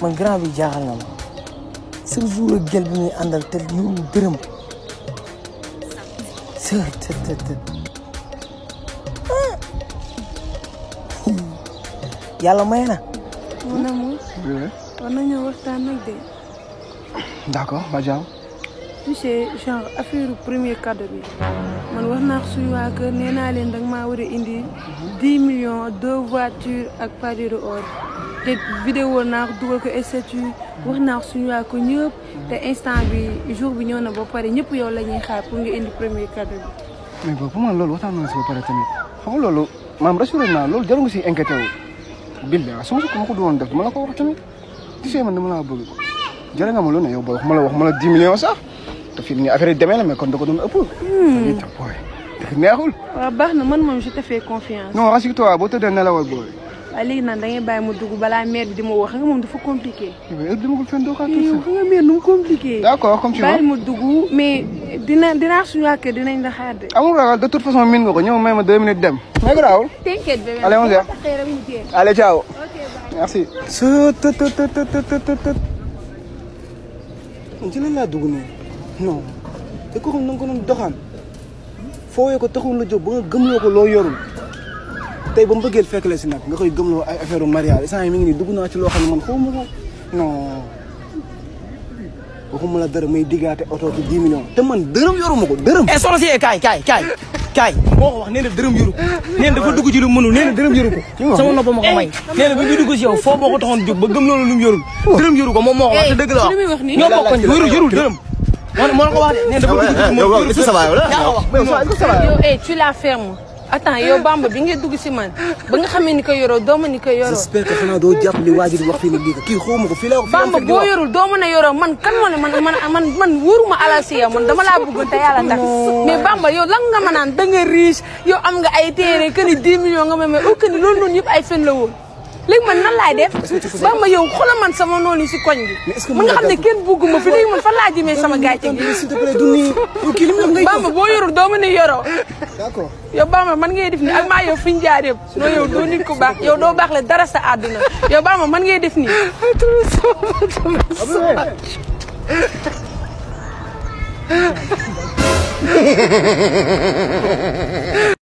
man grand bi jaaxal na ma chaque jour ak gel bi muy àndal te yoru dërëm yàlla may na. mon amour. war nañoo waxtaan nag de. d'accord ba jaaw. tu sais genre affaire premier cadeau bi man wax naa suñu waa kër nee naa leen danga maa war a indi 10 millions 2 voitures ak pari de or te vidéo naa ko dugal ko statut wax naa suñu waa ko ñëpp te instant bi jour bi ñëw na ba pare ñëpp yow la ñuy xaar pour nga indi premier cadeau bi. mais boobu pour man loolu waxtaan nañu si ba pare tamit xam nga loolu maam rassuré naa loolu jarul nga si inquiété wu. Billah su ma ko doon def dama la ko wax tamit tu sais man dama laa bëgg jërë nga ma lu ne yow booy wax ma la 10 millions sax te fii nii affaire yi demee na mais kon da ko doon ëpp. lii tam booy dëgg neexul. waaw baax na man moom je te fais confiance. non rassure-toi boo tëddee nelawal booy. waaye léegi nag da ngay bàyyi mu dugg balaa mère bi di ma wax nga moom dafa compliqué. yow heure bi ma ko fenn doo xaar yow xam nga mère nu mu compliqué. d'accord comme tu veux bàyyi mu dugg mais dinaa suñu waa kër dinañ la xaar de. amul ragal de toute façon miin nga ko ñëw may ma 2 minutes dem. mais garaawul. t'inquiète bébé. allez on vient. allez ciao. ok merci. ci lan laa dugg nii non te ko xam na nga ko doon doxaan fooyee ko taxul la jóg ba nga gëmloo ko loo yorul tey ba mu bëggee fekk la si nag nga koy gëmloo ay affaire mariage instant yi mi ngi nii dugg naa ci loo xam ne man xaw ma ko non waxuma la dara may diggaate oto bi 10 millions te man dërëm yoruma ko dërëm. soxna si kaay moo ko wax nee na dërëm yoru ko nee na dafa dugg ci lu mënul nee na dërëm yoru ko sama nopp ma ko may nee na bi muy dugg si yow foo boo ko taxoon jóg ba gëm loolu lu mu yorul dërëm yoru ko moom moo ko wax te dëgg la wax ñoo bokkoñ yorul dërëm moo ko wax de nee na dafa dugg ci moom yorul yow tu la fermes. attends yow Bamba bi nga dugg si man ba nga xamee ni ko yoroo doo ma ni ko yoroo. j'espère que xanaa doo jàpp li waa ji di wax fii nii lii kii xaw ma ko fii la. Bamba boo yorul doo mën a yoroo man kan moo ne man wóoruma alal si yow man dama laa bëggoon te yàlla tax mais Bamba yow lan nga ma naan da nga riche yow am nga ay téere que ni 10 millions nga may au que ni loolu noonu yëpp ay fen la woon. léegi man nan laay def Bamba yow xoolal man sama noonu si koñ bi man nga xam ne kenn bëgguma fi léegi man fan laa jëmee sama gàcce gi. s'il te plaît du nii kii li mu ngay Bamba boo yorul doo mën a yoroo. d'accord yow Bamba man ngay def ni ak maa yow fi ñu jaar yëpp noo yow doo nit ku baax yow doo baax la dara sa àdduna yow Bamba man ngay def nii.